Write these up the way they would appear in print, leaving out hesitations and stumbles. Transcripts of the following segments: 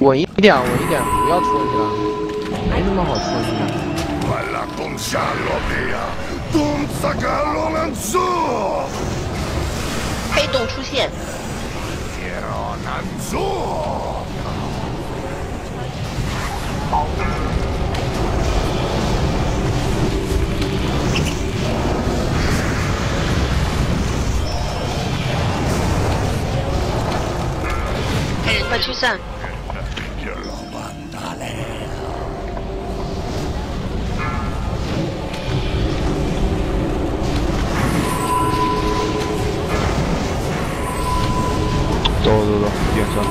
稳一点，稳一点，不要戳你了，没那么好戳你的。 黑洞出现。黑人快驱散！ 走，点上。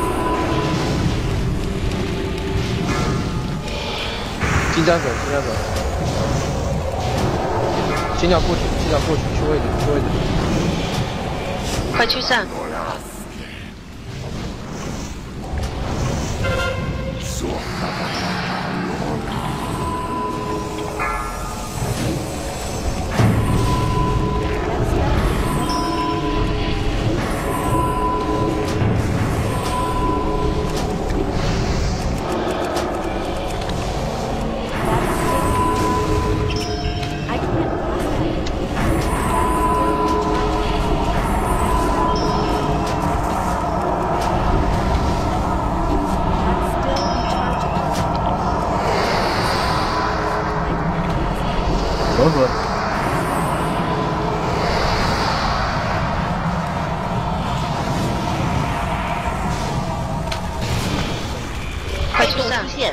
尽量走，尽量走。尽量过去，尽量过去，去位置，去位置。 快驱散！ 混混。 快速出现！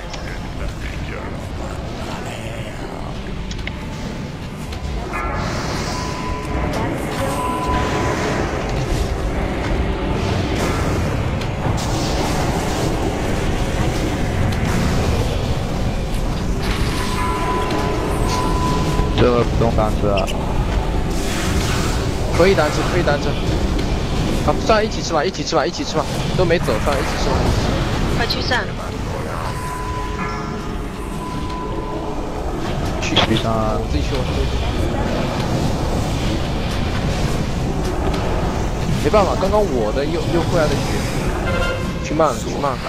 这个不用单吃啊， 可以单吃，可以单吃。啊，算了，一起吃吧，一起吃吧，一起吃吧，都没走，算了，一起吃吧。 快驱散！ 去上， 我自己去，我自己去。没办法，刚刚我的又回来的血，去慢了，去慢了。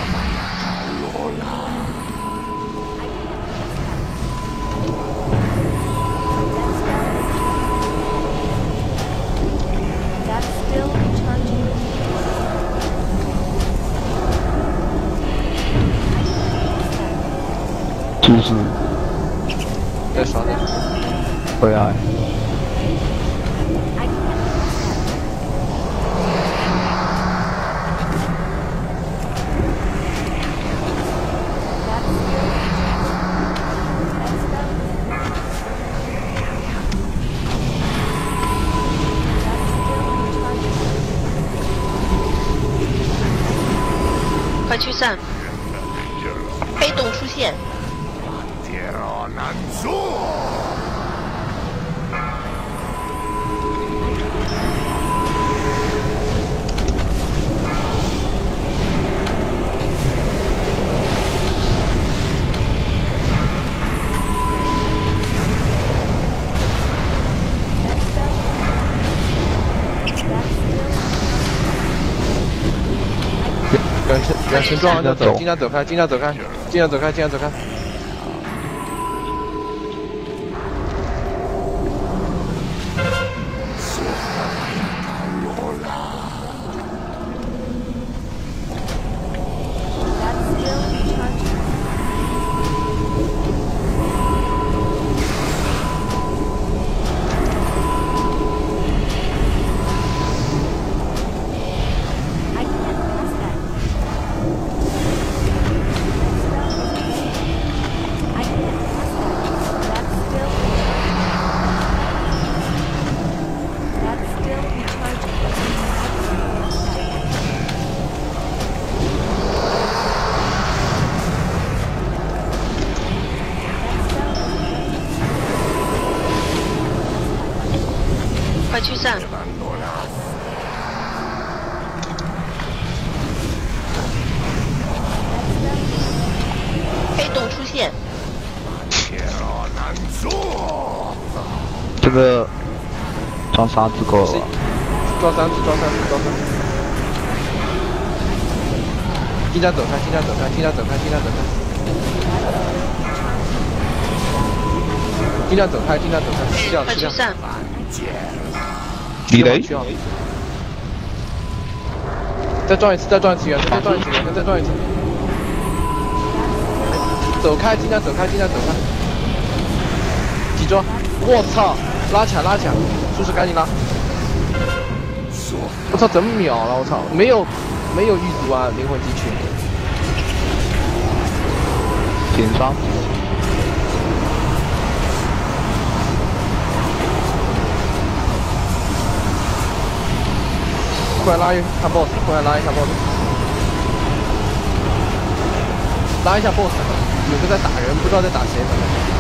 就是再刷点， 回来。 快驱散！黑洞出现！ 远程撞完就走，尽量走开，尽量走开，尽量走开，尽量走开。 快驱散！黑洞出现！ 这个装3只够了吧？ 装3只，装3只，装3只。 尽量走开，尽量走开，尽量走开，尽量走开。尽量走开，尽量走开，吃掉吃掉。 快去散。 地雷。 再撞一次，再撞一次圆，再撞一次圆，再撞一次。走开，尽量走开，尽量走开。集中！我操！拉起来，拉起来！术士赶紧拉！我操，怎么秒了？我操，没有狱卒啊，灵魂击群。 紧伤。 过来拉一下 boss， 过来拉一下 boss， 拉一下 boss， 有个在打人，不知道在打谁。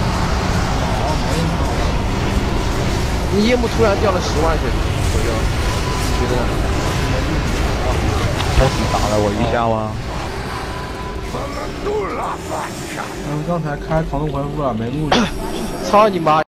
你夜幕突然掉了10万血左右，你觉得呢 boss打了我一下吗？ 他们刚才开狂怒回复了，没录。 操你妈！